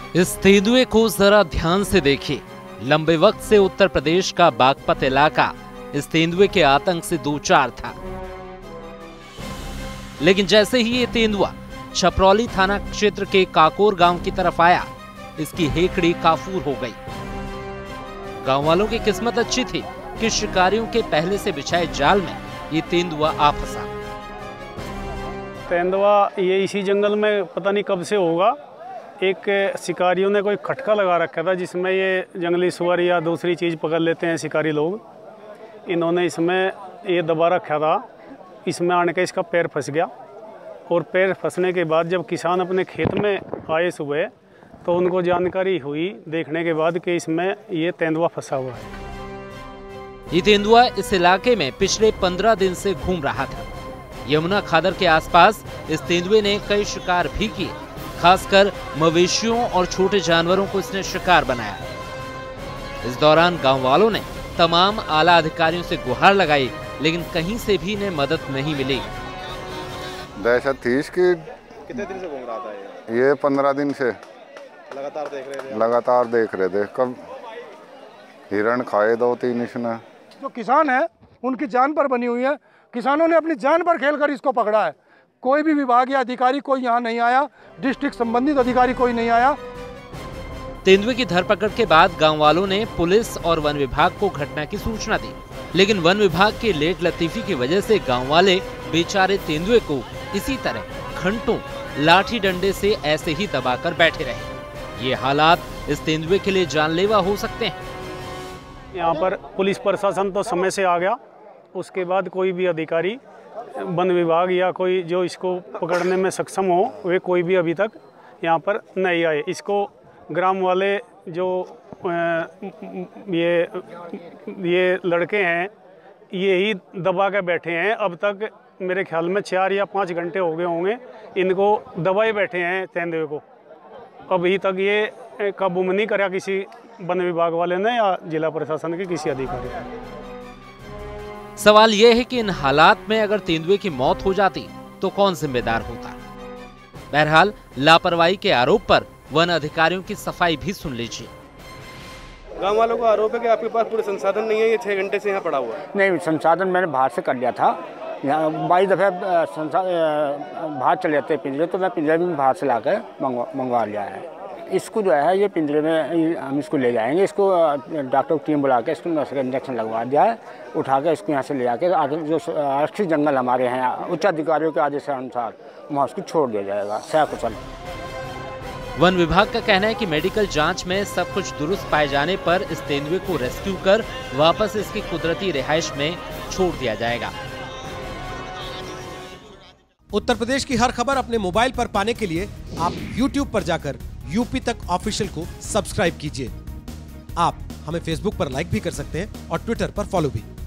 इस तेंदुए को जरा ध्यान से देखिए। लंबे वक्त से उत्तर प्रदेश का बागपत इलाका इस तेंदुए के आतंक से दो चार था, लेकिन जैसे ही ये तेंदुआ छपरौली थाना क्षेत्र के काकोर गांव की तरफ आया, इसकी हेकड़ी काफूर हो गई। गांव वालों की किस्मत अच्छी थी कि शिकारियों के पहले से बिछाए जाल में ये तेंदुआ आ फंसा। तेंदुआ ये इसी जंगल में पता नहीं कब से होगा। एक शिकारियों ने कोई खटका लगा रखा था जिसमें ये जंगली सुअर या दूसरी चीज़ पकड़ लेते हैं शिकारी लोग। इन्होंने इसमें ये दबा रखा था, इसमें आने के इसका पैर फंस गया और पैर फंसने के बाद जब किसान अपने खेत में आए सुबह तो उनको जानकारी हुई देखने के बाद कि इसमें ये तेंदुआ फंसा हुआ है। ये तेंदुआ इस इलाके में पिछले 15 दिन से घूम रहा था। यमुना खादर के आसपास इस तेंदुए ने कई शिकार भी किए, खासकर मवेशियों और छोटे जानवरों को इसने शिकार बनाया। इस दौरान गांव वालों ने तमाम आला अधिकारियों से गुहार लगाई, लेकिन कहीं से भी इन्हें मदद नहीं मिली। दहशत थी इसकी। कितने दिन से घूम रहा था ये 15 दिन से लगातार देख रहे थे। कब हिरण खाए 2-3 इसने। जो किसान है उनकी जान पर बनी हुई है। किसानों ने अपनी जान पर खेलकर इसको पकड़ा है। कोई भी विभाग या अधिकारी कोई यहाँ नहीं आया, डिस्ट्रिक्ट संबंधित अधिकारी कोई नहीं आया। तेंदुए की धरपकड़ के बाद गांव वालों ने पुलिस और वन विभाग को घटना की सूचना दी, लेकिन वन विभाग के लेट लतीफी की वजह से गांव वाले बेचारे तेंदुए को इसी तरह घंटों लाठी डंडे से ऐसे ही दबाकर बैठे रहे। ये हालात इस तेंदुए के लिए जानलेवा हो सकते हैं। यहाँ पर पुलिस प्रशासन तो समय से आ गया, उसके बाद कोई भी अधिकारी वन विभाग या कोई जो इसको पकड़ने में सक्षम हो वे कोई भी अभी तक यहाँ पर नहीं आए। इसको ग्राम वाले जो ये लड़के हैं ये ही दबा के बैठे हैं। अब तक मेरे ख्याल में 4 या 5 घंटे हो गए होंगे इनको दबाए बैठे हैं तेंदुए को। अभी तक ये काबू में नहीं करा किसी वन विभाग वाले ने या जिला प्रशासन के किसी अधिकारी ने। सवाल यह है कि इन हालात में अगर तेंदुए की मौत हो जाती तो कौन जिम्मेदार होता। बहरहाल लापरवाही के आरोप पर वन अधिकारियों की सफाई भी सुन लीजिए। गांव वालों का आरोप है कि आपके पास पूरे संसाधन नहीं है, ये 6 घंटे से यहाँ पड़ा हुआ है। नहीं, संसाधन मैंने बाहर से कर लिया था। यहाँ 22 दफे बाहर चले जाते हैं पिंजरे, तो मैं पिंजरे भी बाहर से लाकर मंगवा लिया है। इसको जो है ये पिंजरे में हम इसको ले जाएंगे। इसको डॉक्टर की टीम बुला के इसको नर्स का इंजेक्शन लगवा दिया है। उठा के इसको यहाँ से ले जाके आगे जो आरक्षित जंगल हमारे हैं उच्च अधिकारियों के आदेश अनुसार वहाँ उसको छोड़ दिया जाएगा सकुशल। वन विभाग का कहना है कि मेडिकल जांच में सब कुछ दुरुस्त पाए जाने पर इस तेंदुए को रेस्क्यू कर वापस इसकी कुदरती रिहाइश में छोड़ दिया जाएगा। उत्तर प्रदेश की हर खबर अपने मोबाइल पर पाने के लिए आप YouTube पर जाकर यूपी तक ऑफिशियल को सब्सक्राइब कीजिए। आप हमें फेसबुक पर लाइक भी कर सकते हैं और ट्विटर पर फॉलो भी।